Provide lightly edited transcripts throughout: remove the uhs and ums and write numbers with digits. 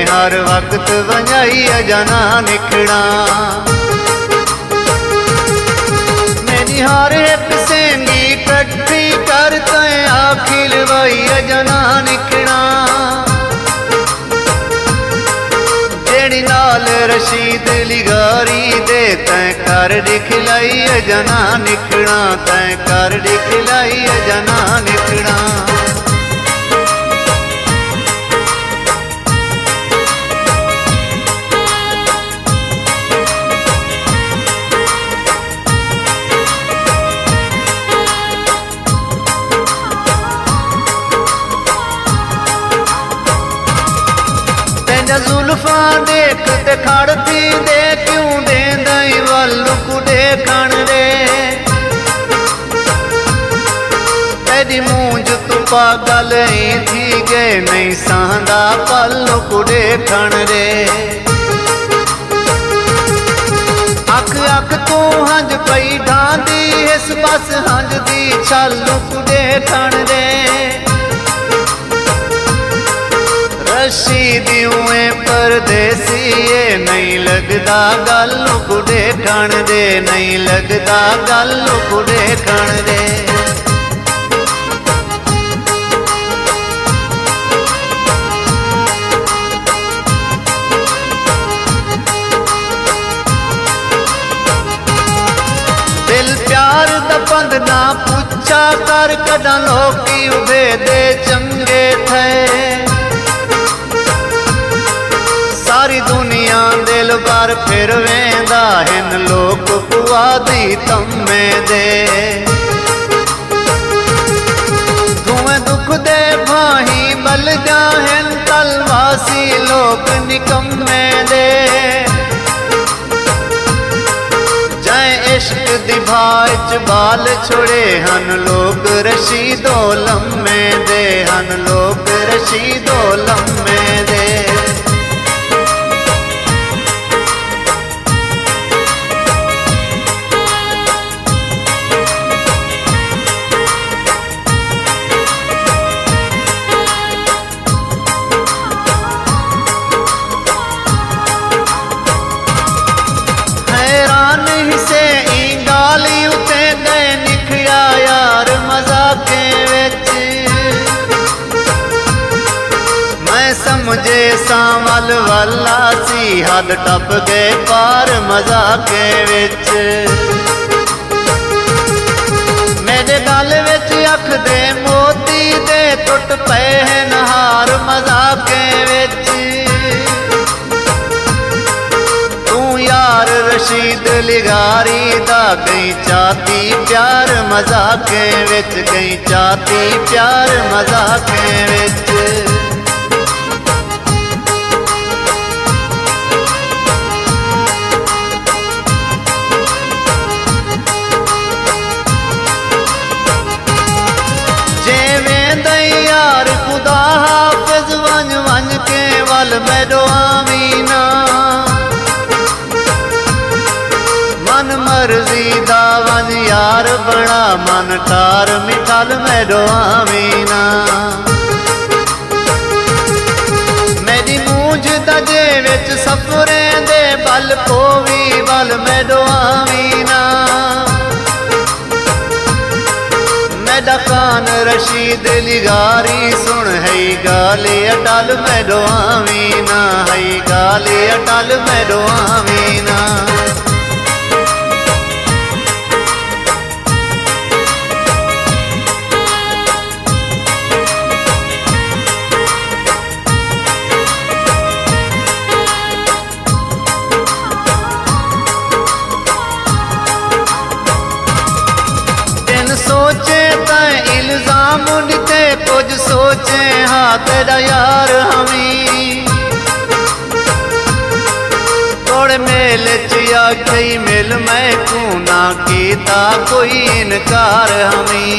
हर वक्त वंजाई जना निखड़ा। मेरी हर एक सेंगी कट्ठी करते आखिर वही जना निखड़ा। जेड़ी नाल रशीद लिगारी दे तैं कर दिखलाई जना निखड़ा। तैं कर दिखलाई जना निखड़ा। जुल्फा देख ते खड़ती दे क्यों दे दई वालू कुडे खण रे। तेरी मूंज तू पागल थी गए नहीं सांदा पल्लू कुडे खण रे। अख अख तू हंज पई ढांदी इस बस हंज दी छालू कुडे खण रे। रशीदियों परदेसी ये नहीं लगदा गल्लू कुडे खण दे। नहीं लगदा गल्लू कुडे खण दे। दिल प्यार दा बंद ना पूछा कर कदा लोकी उभे दे चंगे थे। सारी दुनिया दिल बार फिर वेंदा हिन लोग पुआदी तम्मे दे। धुएं दुख दे भाही बल जाहिन तलवासी लोग निकम्मे दे। जै इश्क दी भाच बाल छोड़े हन लोग रशीदो लम्मे दे। हन लोग रशीदो लम्मे दे। समझे सावल वाला सी हद टप गए पार मजाके विच। मेरे गल विच अख दे मोती दे टुट पे नहार मजाके विच। तू यार रशीद लिगारी दा गई चाती प्यार मजाके विच। गई चाती प्यार मजाके विच। खुदा हाफिज वन वन के वल मेडो आमीना। मन मर्जी दा वन यार बड़ा मन तार मिठल मेडो आमीना। मेरी मूंज दजे विच सफरे दे बल पोवी वल मेडो आमीना। मेरा कान रशीद लिगारी सुन है गाले अटल मेडो आमीना। है गाले अटल मेडो आमीना। सोचे तैं इल्जाम दिते कुछ सोचे हाँ तेरा यार हमी। थोड़े मेल चिया कई मिल मैं तू ना कीता कोई इनकार हमी।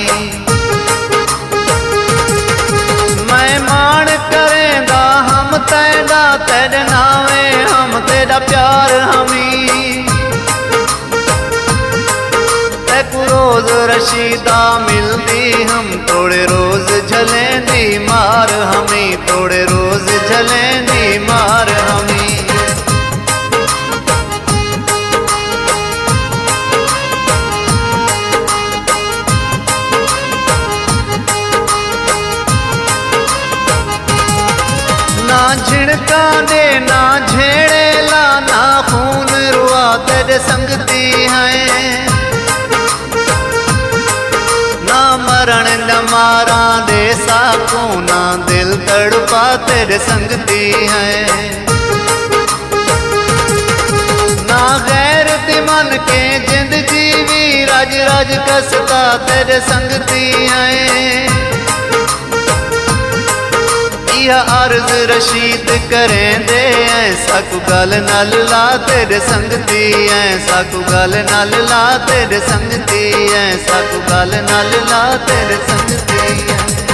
मैं मान करेंदा हम तेरा तेरे नावे हम तेरा प्यार हमी। रोज रोज रशीदा मिलदी हम थोड़े रोज झलेंदी मार हमी थोड़े रोज झलेंदी मार हमी। ना झिड़का दे ना झेड़ेला ना खून रुआ तेरे संगती है। ना मरण न मारा दे साकू ना दिल तड़पा तेरे संगती है। ना गैर मन के जिंद जीवी राज राज कसता तेरे संगती है। यह अर्ज रशीद करें दे ऐसा कु गल नल ला तेरे संगती ऐसा कु गल नल ला तेरे संगती ऐसा कु गल नल ला तेरे संगती है।